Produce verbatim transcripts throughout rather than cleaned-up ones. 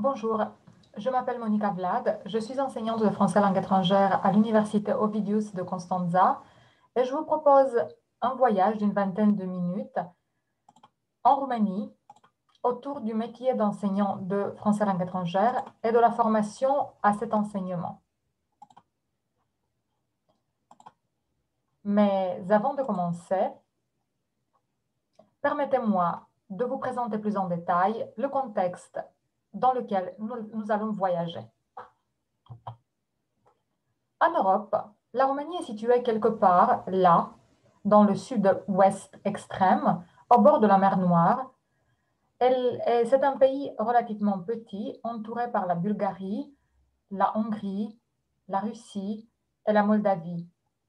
Bonjour, je m'appelle Monica Vlad, je suis enseignante de français langue étrangère à l'Université Ovidius de Constanza et je vous propose un voyage d'une vingtaine de minutes en Roumanie autour du métier d'enseignant de français langue étrangère et de la formation à cet enseignement. Mais avant de commencer, permettez-moi de vous présenter plus en détail le contexte dans lequel nous, nous allons voyager. En Europe, la Roumanie est située quelque part là, dans le sud-ouest extrême, au bord de la mer Noire. C'est un pays relativement petit, entouré par la Bulgarie, la Hongrie, la Russie et la Moldavie.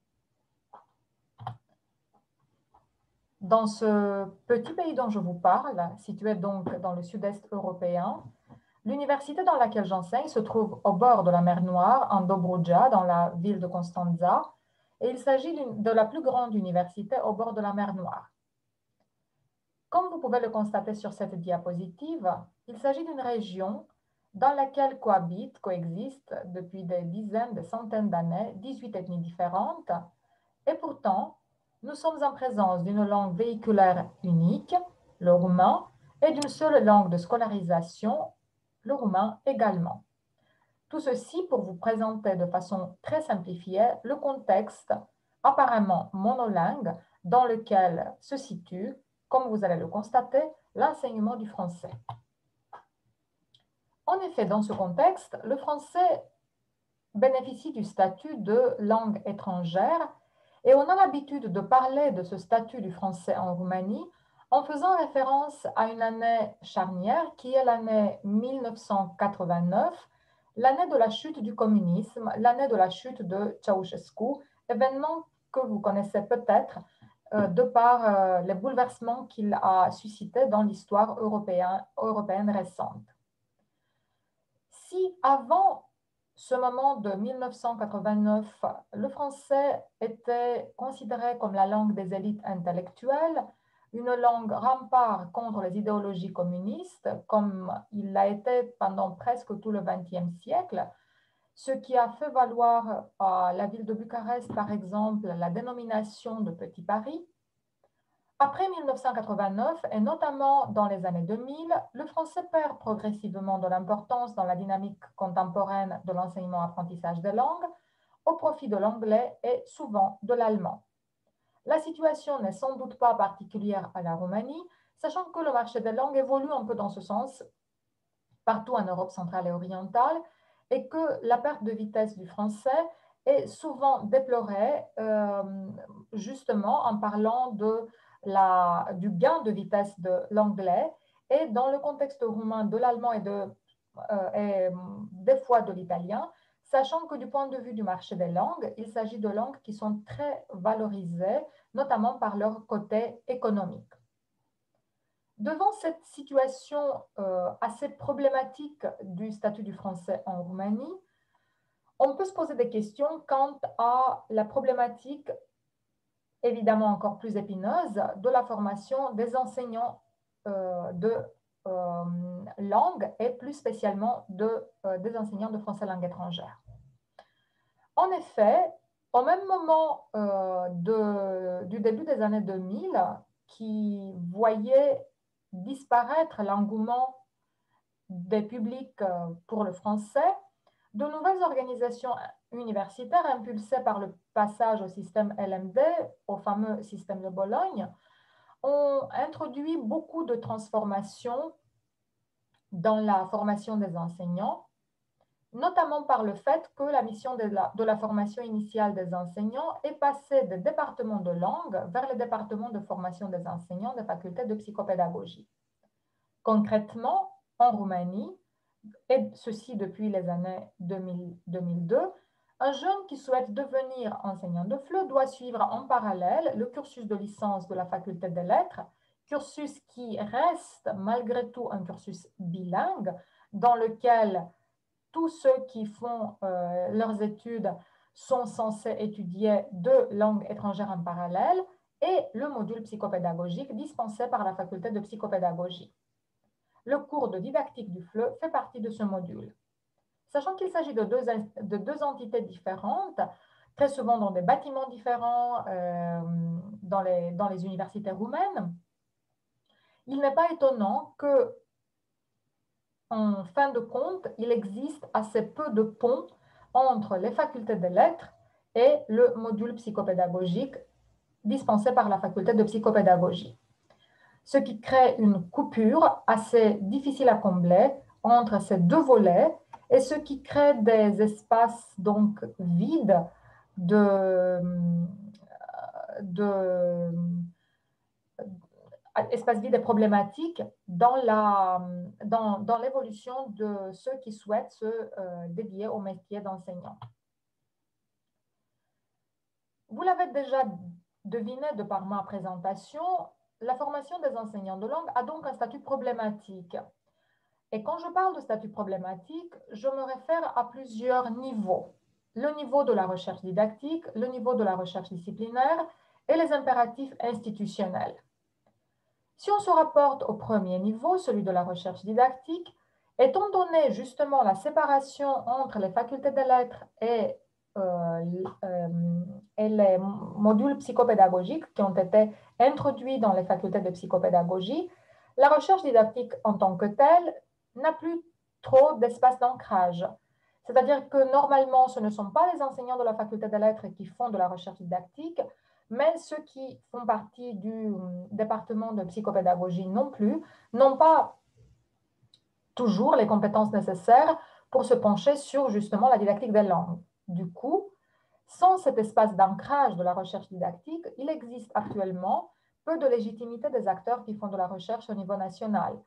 Dans ce petit pays dont je vous parle, situé donc dans le sud-est européen, l'université dans laquelle j'enseigne se trouve au bord de la mer Noire, en Dobruja, dans la ville de Constanța, et il s'agit de la plus grande université au bord de la mer Noire. Comme vous pouvez le constater sur cette diapositive, il s'agit d'une région dans laquelle cohabitent, coexistent depuis des dizaines, des centaines d'années, dix-huit ethnies différentes, et pourtant, nous sommes en présence d'une langue véhiculaire unique, le roumain, et d'une seule langue de scolarisation, le roumain également. Tout ceci pour vous présenter de façon très simplifiée le contexte apparemment monolingue dans lequel se situe, comme vous allez le constater, l'enseignement du français. En effet, dans ce contexte, le français bénéficie du statut de langue étrangère et on a l'habitude de parler de ce statut du français en Roumanie en faisant référence à une année charnière qui est l'année mille neuf cent quatre-vingt-neuf, l'année de la chute du communisme, l'année de la chute de Ceausescu, événement que vous connaissez peut-être euh, de par euh, les bouleversements qu'il a suscités dans l'histoire européenne, européenne récente. Si avant ce moment de mille neuf cent quatre-vingt-neuf, le français était considéré comme la langue des élites intellectuelles, une langue rempart contre les idéologies communistes, comme il l'a été pendant presque tout le vingtième siècle, ce qui a fait valoir à la ville de Bucarest, par exemple, la dénomination de Petit Paris. Après mille neuf cent quatre-vingt-neuf, et notamment dans les années deux mille, le français perd progressivement de l'importance dans la dynamique contemporaine de l'enseignement-apprentissage des langues au profit de l'anglais et souvent de l'allemand. La situation n'est sans doute pas particulière à la Roumanie, sachant que le marché des langues évolue un peu dans ce sens partout en Europe centrale et orientale et que la perte de vitesse du français est souvent déplorée euh, justement en parlant de la, du gain de vitesse de l'anglais et dans le contexte roumain de l'allemand et, de, euh, et des fois de l'italien, sachant que du point de vue du marché des langues, il s'agit de langues qui sont très valorisées, notamment par leur côté économique. Devant cette situation euh, assez problématique du statut du français en Roumanie, on peut se poser des questions quant à la problématique évidemment encore plus épineuse de la formation des enseignants euh, de euh, langue et plus spécialement de, euh, des enseignants de français langue étrangère. En effet, au même moment euh, de, du début des années deux mille, qui voyait disparaître l'engouement des publics pour le français, de nouvelles organisations universitaires impulsées par le passage au système L M D, au fameux système de Bologne, ont introduit beaucoup de transformations dans la formation des enseignants, notamment par le fait que la mission de la, de la formation initiale des enseignants est passée des départements de langue vers les départements de formation des enseignants des facultés de psychopédagogie. Concrètement, en Roumanie, et ceci depuis les années deux mille deux mille deux, un jeune qui souhaite devenir enseignant de F L E doit suivre en parallèle le cursus de licence de la faculté des lettres, cursus qui reste malgré tout un cursus bilingue dans lequel tous ceux qui font euh, leurs études sont censés étudier deux langues étrangères en parallèle et le module psychopédagogique dispensé par la faculté de psychopédagogie. Le cours de didactique du F L E fait partie de ce module. Sachant qu'il s'agit de deux, de deux entités différentes, très souvent dans des bâtiments différents, euh, dans, les, dans les universités roumaines, il n'est pas étonnant que, en fin de compte, il existe assez peu de ponts entre les facultés des lettres et le module psychopédagogique dispensé par la faculté de psychopédagogie. Ce qui crée une coupure assez difficile à combler entre ces deux volets et ce qui crée des espaces donc vides de, de espaces vides et problématiques dans la, dans, dans l'évolution de ceux qui souhaitent se euh, dédier au métier d'enseignant. Vous l'avez déjà deviné de par ma présentation, la formation des enseignants de langue a donc un statut problématique. Et quand je parle de statut problématique, je me réfère à plusieurs niveaux. Le niveau de la recherche didactique, le niveau de la recherche disciplinaire et les impératifs institutionnels. Si on se rapporte au premier niveau, celui de la recherche didactique, étant donné justement la séparation entre les facultés des lettres et, euh, euh, et les modules psychopédagogiques qui ont été introduits dans les facultés de psychopédagogie, la recherche didactique en tant que telle n'a plus trop d'espace d'ancrage. C'est-à-dire que normalement, ce ne sont pas les enseignants de la faculté des lettres qui font de la recherche didactique, mais ceux qui font partie du département de psychopédagogie non plus, n'ont pas toujours les compétences nécessaires pour se pencher sur justement la didactique des langues. Du coup, sans cet espace d'ancrage de la recherche didactique, il existe actuellement peu de légitimité des acteurs qui font de la recherche au niveau national.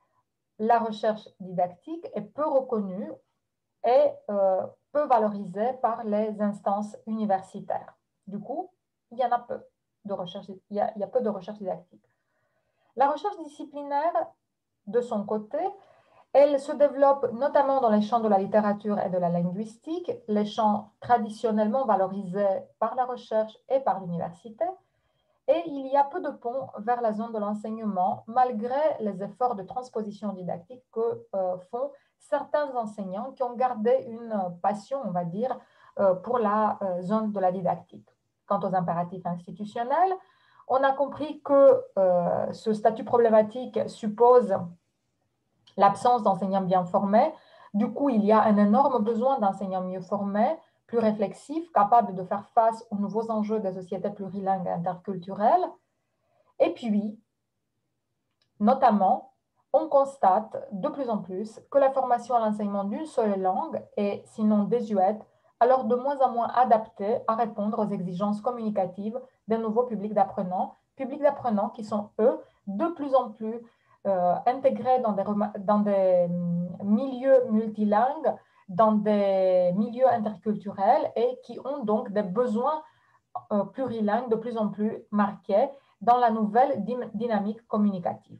La recherche didactique est peu reconnue et euh, peu valorisée par les instances universitaires. Du coup, il y en a peu de recherche, il y a, il y a peu de recherche didactique. La recherche disciplinaire, de son côté, elle se développe notamment dans les champs de la littérature et de la linguistique, les champs traditionnellement valorisés par la recherche et par l'université, et il y a peu de ponts vers la zone de l'enseignement, malgré les efforts de transposition didactique que euh, font certains enseignants qui ont gardé une passion, on va dire, euh, pour la euh, zone de la didactique. Quant aux impératifs institutionnels, on a compris que euh, ce statut problématique suppose l'absence d'enseignants bien formés. Du coup, il y a un énorme besoin d'enseignants mieux formés, plus réflexifs, capables de faire face aux nouveaux enjeux des sociétés plurilingues et interculturelles. Et puis, notamment, on constate de plus en plus que la formation à l'enseignement d'une seule langue est, sinon désuète, alors de moins en moins adaptée à répondre aux exigences communicatives des nouveaux publics d'apprenants, publics d'apprenants qui sont, eux, de plus en plus euh, intégrés dans des, dans des milieux multilingues, dans des milieux interculturels et qui ont donc des besoins euh, plurilingues de plus en plus marqués dans la nouvelle dynamique communicative.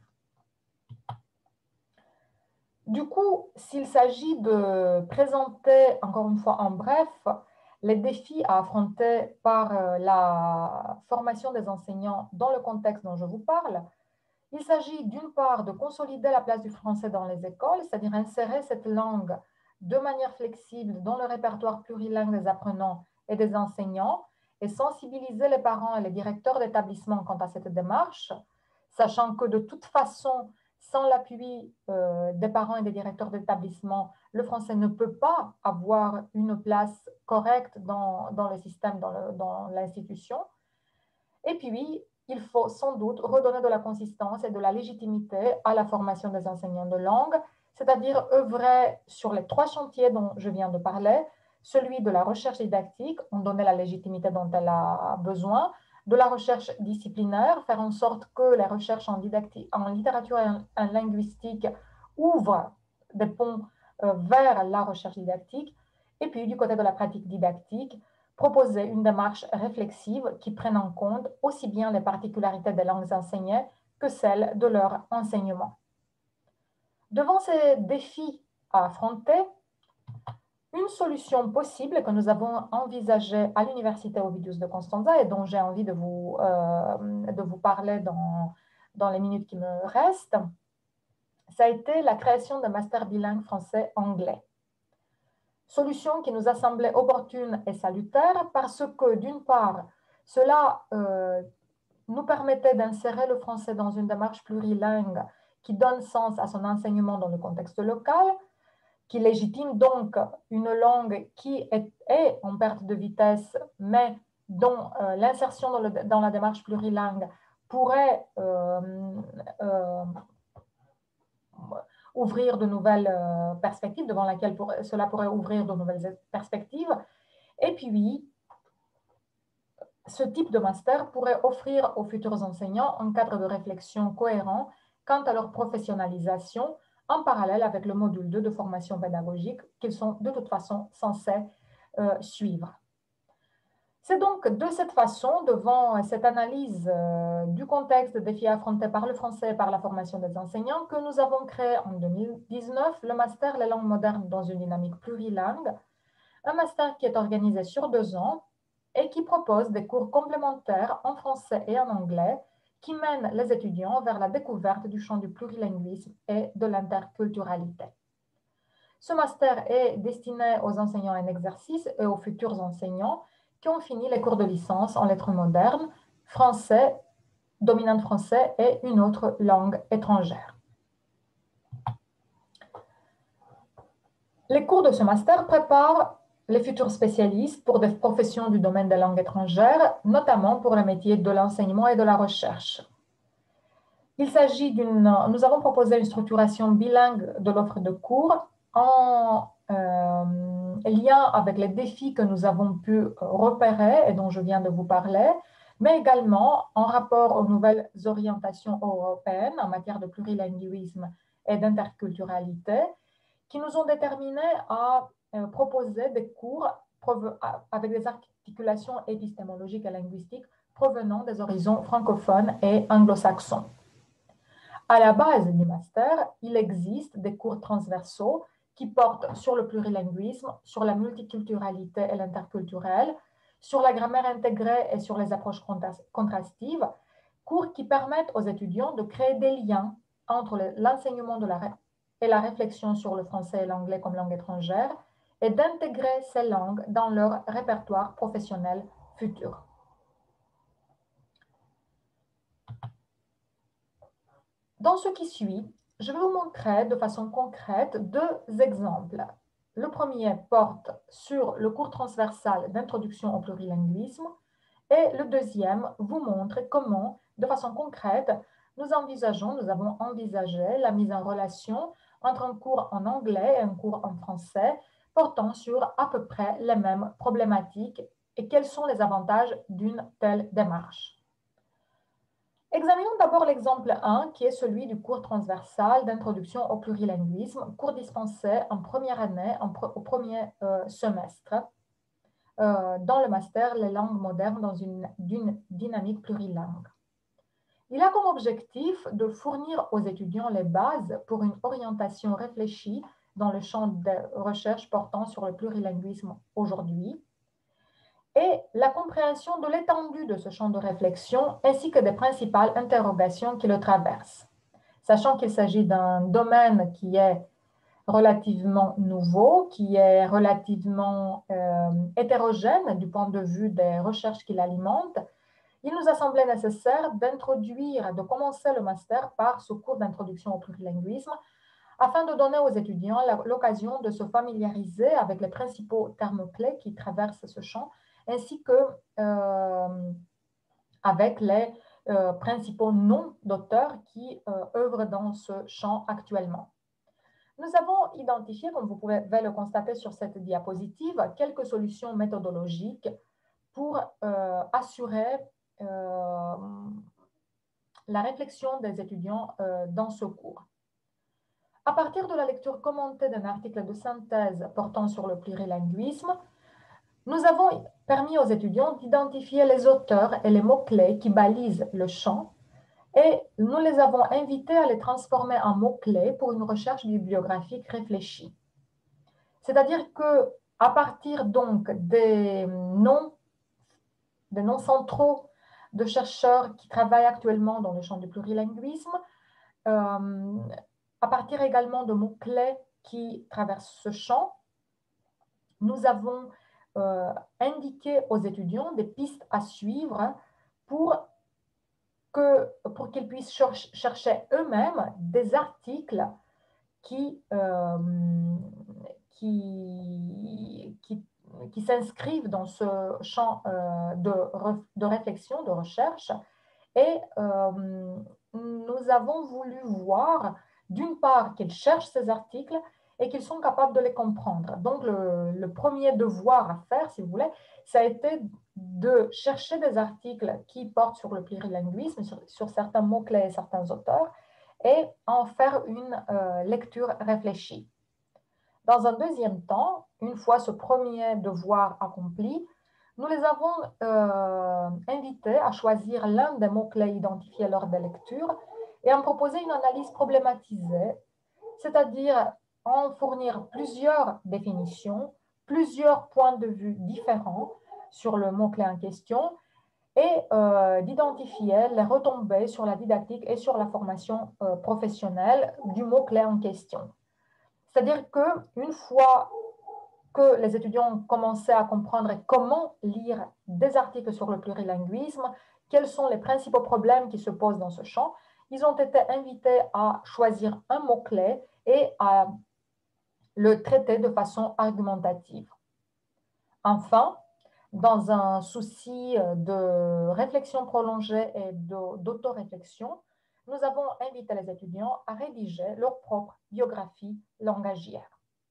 Du coup, s'il s'agit de présenter, encore une fois en bref, les défis à affronter par la formation des enseignants dans le contexte dont je vous parle, il s'agit d'une part de consolider la place du français dans les écoles, c'est-à-dire insérer cette langue de manière flexible dans le répertoire plurilingue des apprenants et des enseignants et sensibiliser les parents et les directeurs d'établissement quant à cette démarche, sachant que de toute façon, sans l'appui euh, des parents et des directeurs d'établissement, le français ne peut pas avoir une place correcte dans, dans le système, dans l'institution. Et puis, il faut sans doute redonner de la consistance et de la légitimité à la formation des enseignants de langue, c'est-à-dire œuvrer sur les trois chantiers dont je viens de parler, celui de la recherche didactique, en donner la légitimité dont elle a besoin, de la recherche disciplinaire, faire en sorte que les recherches en, didactique, en littérature et en, en linguistique ouvrent des ponts euh, vers la recherche didactique, et puis du côté de la pratique didactique, proposer une démarche réflexive qui prenne en compte aussi bien les particularités des langues enseignées que celles de leur enseignement. Devant ces défis à affronter, une solution possible que nous avons envisagée à l'Université Ovidius de Constanza et dont j'ai envie de vous, euh, de vous parler dans, dans les minutes qui me restent, ça a été la création d'un master bilingue français-anglais. Solution qui nous a semblé opportune et salutaire parce que, d'une part, cela euh, nous permettait d'insérer le français dans une démarche plurilingue qui donne sens à son enseignement dans le contexte local, qui légitime donc une langue qui est, est en perte de vitesse, mais dont euh, l'insertion dans, dans la démarche plurilingue pourrait euh, euh, ouvrir de nouvelles euh, perspectives, devant laquelle pour, cela pourrait ouvrir de nouvelles perspectives. Et puis, ce type de master pourrait offrir aux futurs enseignants un cadre de réflexion cohérent quant à leur professionnalisation, en parallèle avec le module deux de formation pédagogique qu'ils sont de toute façon censés euh, suivre. C'est donc de cette façon, devant cette analyse euh, du contexte des défis affrontés par le français et par la formation des enseignants, que nous avons créé en deux mille dix-neuf le master Les langues modernes dans une dynamique plurilingue, un master qui est organisé sur deux ans et qui propose des cours complémentaires en français et en anglais qui mènent les étudiants vers la découverte du champ du plurilinguisme et de l'interculturalité. Ce master est destiné aux enseignants en exercice et aux futurs enseignants qui ont fini les cours de licence en lettres modernes, français, dominante français et une autre langue étrangère. Les cours de ce master préparent les futurs spécialistes pour des professions du domaine des langues étrangères, notamment pour les métiers de l'enseignement et de la recherche. Il s'agit d'une... Nous avons proposé une structuration bilingue de l'offre de cours en euh, lien avec les défis que nous avons pu repérer et dont je viens de vous parler, mais également en rapport aux nouvelles orientations européennes en matière de plurilinguisme et d'interculturalité, qui nous ont déterminés à euh, proposer des cours avec des articulations épistémologiques et linguistiques provenant des horizons francophones et anglo-saxons. À la base du master, il existe des cours transversaux qui portent sur le plurilinguisme, sur la multiculturalité et l'interculturel, sur la grammaire intégrée et sur les approches contrastives, cours qui permettent aux étudiants de créer des liens entre l'enseignement de la et la réflexion sur le français et l'anglais comme langue étrangère et d'intégrer ces langues dans leur répertoire professionnel futur. Dans ce qui suit, je vais vous montrer de façon concrète deux exemples. Le premier porte sur le cours transversal d'introduction au plurilinguisme et le deuxième vous montre comment, de façon concrète, nous envisageons, nous avons envisagé la mise en relation entre un cours en anglais et un cours en français portant sur à peu près les mêmes problématiques et quels sont les avantages d'une telle démarche. Examinons d'abord l'exemple un, qui est celui du cours transversal d'introduction au plurilinguisme, cours dispensé en première année, en pre au premier euh, semestre, euh, dans le master Les langues modernes dans une, une dynamique plurilingue. Il a comme objectif de fournir aux étudiants les bases pour une orientation réfléchie dans le champ de recherche portant sur le plurilinguisme aujourd'hui, et la compréhension de l'étendue de ce champ de réflexion ainsi que des principales interrogations qui le traversent. Sachant qu'il s'agit d'un domaine qui est relativement nouveau, qui est relativement euh, hétérogène du point de vue des recherches qui l'alimentent, il nous a semblé nécessaire d'introduire, de commencer le master par ce cours d'introduction au plurilinguisme afin de donner aux étudiants l'occasion de se familiariser avec les principaux termes clés qui traversent ce champ ainsi que euh, avec les euh, principaux noms d'auteurs qui euh, œuvrent dans ce champ actuellement. Nous avons identifié, comme vous pouvez le constater sur cette diapositive, quelques solutions méthodologiques pour euh, assurer euh, la réflexion des étudiants euh, dans ce cours. À partir de la lecture commentée d'un article de synthèse portant sur le plurilinguisme, nous avons permis aux étudiants d'identifier les auteurs et les mots-clés qui balisent le champ et nous les avons invités à les transformer en mots-clés pour une recherche bibliographique réfléchie. C'est-à-dire qu'à partir donc des noms, des noms centraux de chercheurs qui travaillent actuellement dans le champ du plurilinguisme, euh, À partir également de mots-clés qui traversent ce champ, nous avons euh, indiqué aux étudiants des pistes à suivre pour que, pour qu'ils puissent cher- chercher eux-mêmes des articles qui, euh, qui, qui, qui s'inscrivent dans ce champ euh, de, de réflexion, de recherche. Et euh, nous avons voulu voir, d'une part, qu'ils cherchent ces articles et qu'ils sont capables de les comprendre. Donc, le, le premier devoir à faire, si vous voulez, ça a été de chercher des articles qui portent sur le plurilinguisme, sur, sur certains mots-clés et certains auteurs, et en faire une euh, lecture réfléchie. Dans un deuxième temps, une fois ce premier devoir accompli, nous les avons euh, invités à choisir l'un des mots-clés identifiés lors des lectures et en proposer une analyse problématisée, c'est-à-dire en fournir plusieurs définitions, plusieurs points de vue différents sur le mot-clé en question et euh, d'identifier les retombées sur la didactique et sur la formation euh, professionnelle du mot-clé en question. C'est-à-dire qu'une fois que les étudiants ont commencé à comprendre comment lire des articles sur le plurilinguisme, quels sont les principaux problèmes qui se posent dans ce champ, ils ont été invités à choisir un mot-clé et à le traiter de façon argumentative. Enfin, dans un souci de réflexion prolongée et d'autoréflexion, nous avons invité les étudiants à rédiger leur propre biographie langagière.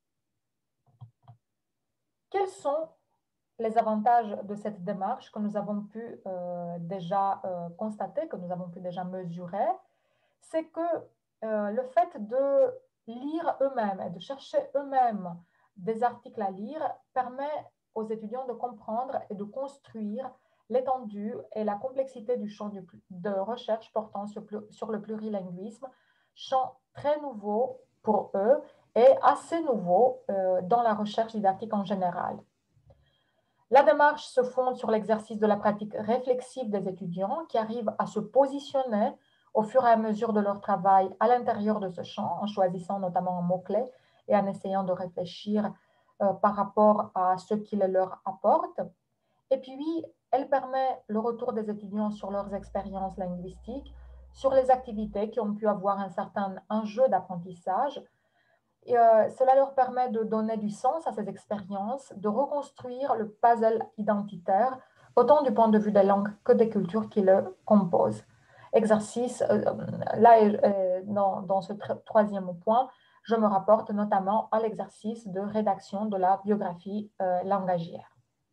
Quels sont les avantages de cette démarche que nous avons pu euh, déjà euh, constater, que nous avons pu déjà mesurer? C'est que euh, le fait de lire eux-mêmes et de chercher eux-mêmes des articles à lire permet aux étudiants de comprendre et de construire l'étendue et la complexité du champ de recherche portant sur, sur le plurilinguisme, champ très nouveau pour eux et assez nouveau euh, dans la recherche didactique en général. La démarche se fonde sur l'exercice de la pratique réflexive des étudiants qui arrivent à se positionner au fur et à mesure de leur travail à l'intérieur de ce champ, en choisissant notamment un mot-clé et en essayant de réfléchir euh, par rapport à ce qu'il leur apporte. Et puis, elle permet le retour des étudiants sur leurs expériences linguistiques, sur les activités qui ont pu avoir un certain enjeu d'apprentissage. Et, euh, cela leur permet de donner du sens à ces expériences, de reconstruire le puzzle identitaire, autant du point de vue des langues que des cultures qui le composent. Exercice, euh, là, euh, dans, dans ce troisième point, je me rapporte notamment à l'exercice de rédaction de la biographie euh, langagière.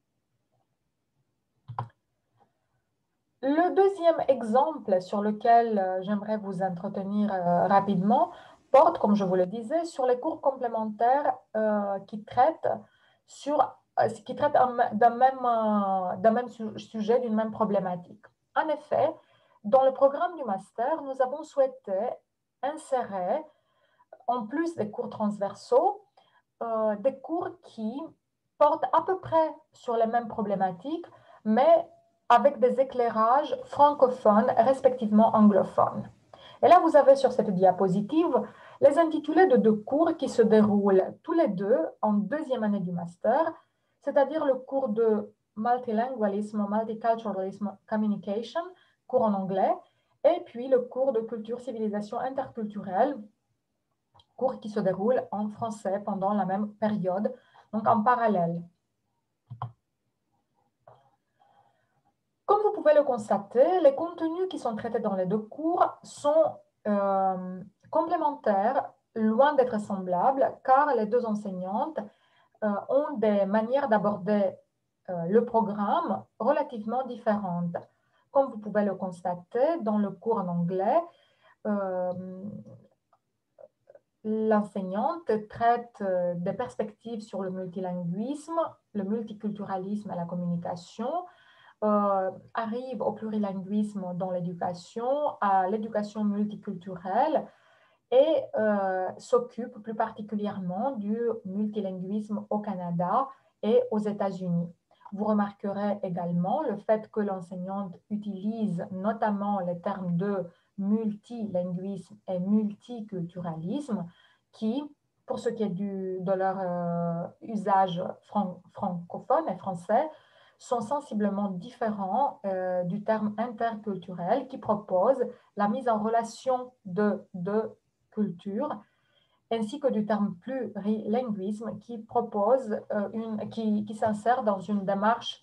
Le deuxième exemple sur lequel euh, j'aimerais vous entretenir euh, rapidement porte, comme je vous le disais, sur les cours complémentaires euh, qui traitent, sur, euh, qui traitent d'un même, euh, d'un même su sujet, d'une même problématique. En effet, dans le programme du master, nous avons souhaité insérer, en plus des cours transversaux, euh, des cours qui portent à peu près sur les mêmes problématiques, mais avec des éclairages francophones, respectivement anglophones. Et là, vous avez sur cette diapositive les intitulés de deux cours qui se déroulent tous les deux en deuxième année du master, c'est-à-dire le cours de Multilingualism, Multiculturalism Communication, cours en anglais, et puis le cours de Culture, Civilisation interculturelle, cours qui se déroule en français pendant la même période, donc en parallèle. Comme vous pouvez le constater, les contenus qui sont traités dans les deux cours sont euh, complémentaires, loin d'être semblables, car les deux enseignantes euh, ont des manières d'aborder euh, le programme relativement différentes. Comme vous pouvez le constater, dans le cours en anglais, euh, l'enseignante traite des perspectives sur le multilinguisme, le multiculturalisme et la communication, euh, arrive au plurilinguisme dans l'éducation, à l'éducation multiculturelle et euh, s'occupe plus particulièrement du multilinguisme au Canada et aux États-Unis. Vous remarquerez également le fait que l'enseignante utilise notamment les termes de multilinguisme et multiculturalisme qui, pour ce qui est du, de leur euh, usage fran francophone et français, sont sensiblement différents euh, du terme interculturel qui propose la mise en relation de deux cultures, ainsi que du terme plurilinguisme qui propose euh, une, qui, qui s'insère dans une démarche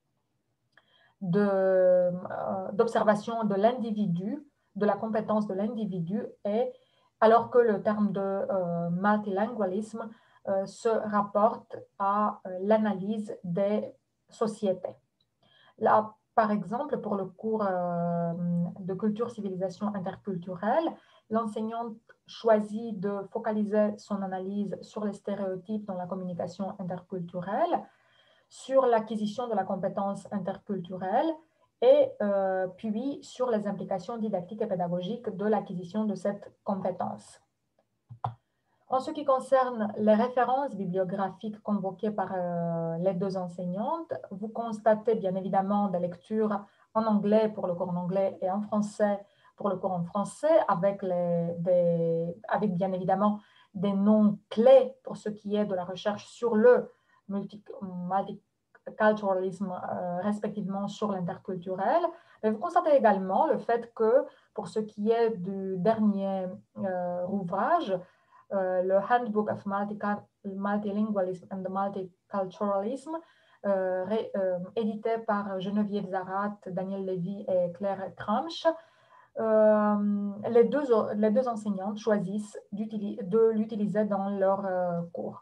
d'observation de, euh, de l'individu, de la compétence de l'individu, et alors que le terme de euh, multilingualisme euh, se rapporte à euh, l'analyse des sociétés. Là, par exemple, pour le cours euh, de culture, civilisation interculturelle, l'enseignante choisit de focaliser son analyse sur les stéréotypes dans la communication interculturelle, sur l'acquisition de la compétence interculturelle et euh, puis sur les implications didactiques et pédagogiques de l'acquisition de cette compétence. En ce qui concerne les références bibliographiques convoquées par euh, les deux enseignantes, vous constatez bien évidemment des lectures en anglais pour le cours en anglais et en français pour le cours en français, avec, les, des, avec bien évidemment des noms clés pour ce qui est de la recherche sur le multiculturalisme, euh, respectivement sur l'interculturel. Mais vous constatez également le fait que pour ce qui est du dernier euh, ouvrage, Euh, le Handbook of Multilingualism and the Multiculturalism, euh, ré, euh, édité par Geneviève Zarat, Daniel Lévy et Claire Kramsch. Euh, les, deux, les deux enseignantes choisissent de l'utiliser dans leur euh, cours.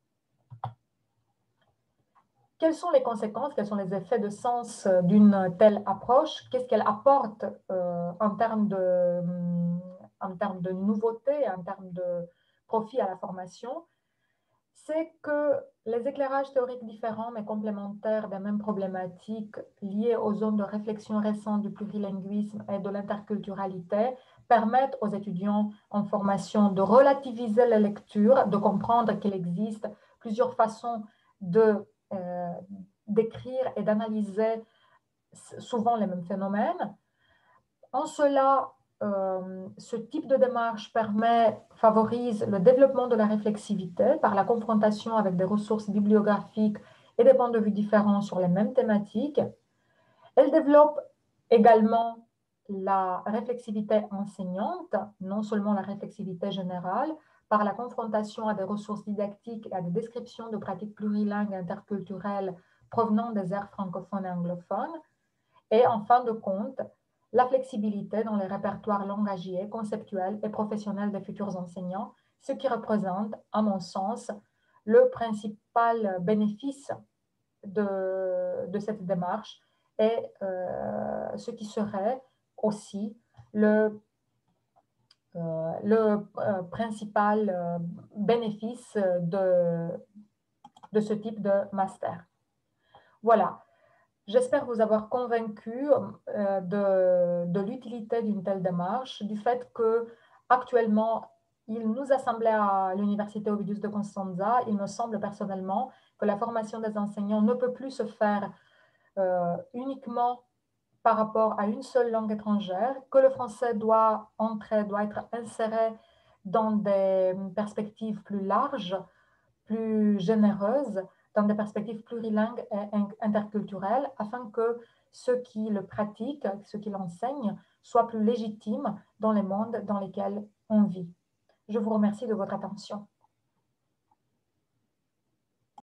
Quelles sont les conséquences, quels sont les effets de sens d'une telle approche? Qu'est-ce qu'elle apporte euh, en termes de, en termes de nouveautés, en termes de profit à la formation? C'est que les éclairages théoriques différents mais complémentaires des mêmes problématiques liées aux zones de réflexion récentes du plurilinguisme et de l'interculturalité permettent aux étudiants en formation de relativiser les lectures, de comprendre qu'il existe plusieurs façons de, euh, d'écrire et d'analyser souvent les mêmes phénomènes. En cela, Euh, ce type de démarche permet, favorise le développement de la réflexivité par la confrontation avec des ressources bibliographiques et des points de vue différents sur les mêmes thématiques. Elle développe également la réflexivité enseignante, non seulement la réflexivité générale, par la confrontation à des ressources didactiques et à des descriptions de pratiques plurilingues et interculturelles provenant des aires francophones et anglophones. Et en fin de compte, la flexibilité dans les répertoires langagiers, conceptuels et professionnels des futurs enseignants, ce qui représente, à mon sens, le principal bénéfice de, de cette démarche et euh, ce qui serait aussi le, euh, le euh, principal euh, bénéfice de, de ce type de master. Voilà. J'espère vous avoir convaincu euh, de, de l'utilité d'une telle démarche, du fait qu'actuellement, il nous a semblé à l'Université Ovidius de Constanza, il me semble personnellement que la formation des enseignants ne peut plus se faire euh, uniquement par rapport à une seule langue étrangère, que le français doit entrer, doit être inséré dans des perspectives plus larges, plus généreuses, dans des perspectives plurilingues et interculturelles, afin que ceux qui le pratiquent, ceux qui l'enseignent, soient plus légitimes dans les mondes dans lesquels on vit. Je vous remercie de votre attention.